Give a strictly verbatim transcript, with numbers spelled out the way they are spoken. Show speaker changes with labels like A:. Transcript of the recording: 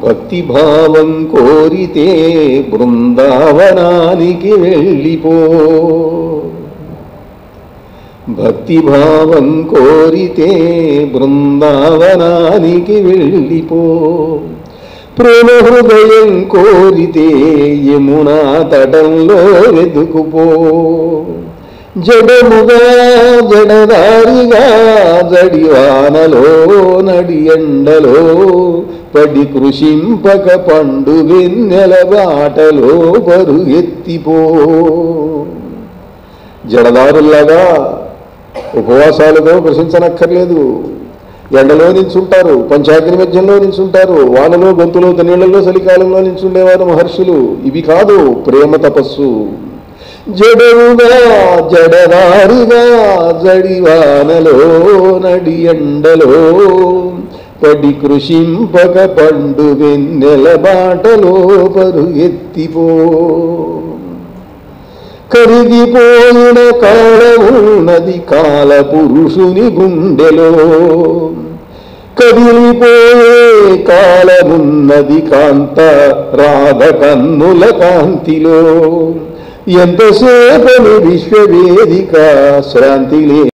A: భక్తి భావం కోరితే బృందావనానికి వెళ్ళిపో. భక్తి భావం కోరితే బృందావనానికి వెళ్ళిపో. ప్రేమ హృదయం కోరితే యమునా తటంలో వెతుకుపో. జడముగా జడదారిగా జడివానలో నడి ఎండలో పడి కృషింపక పండు వెన్నెల బాటలో పరుగెత్తిపో. జడదారుల్లాగా ఉపవాసాలతో కృషించనక్కర్లేదు. ఎండలో నించుంటారు, పంచాగ్ని మధ్యంలో నించుంటారు, వానలో గొంతులో నీళ్లలో చలికాలంలో నించుండేవారు మహర్షులు. ఇవి కాదు ప్రేమ తపస్సు. జడవుగా జడదారిగా జడివానలో నడి ఎండలో పడి కృషింపక పండు వెన్నెల బాటలో పరుగెత్తిపో. కరిగిపోయిన కాలమున్నది కాల పురుషుని గుండెలో. కదిలిపోయే కాలమున్నది కాంత రాధ కన్నుల కాంతిలో. ఎంతసేపని విశ్వవేదిక శ్రాంతి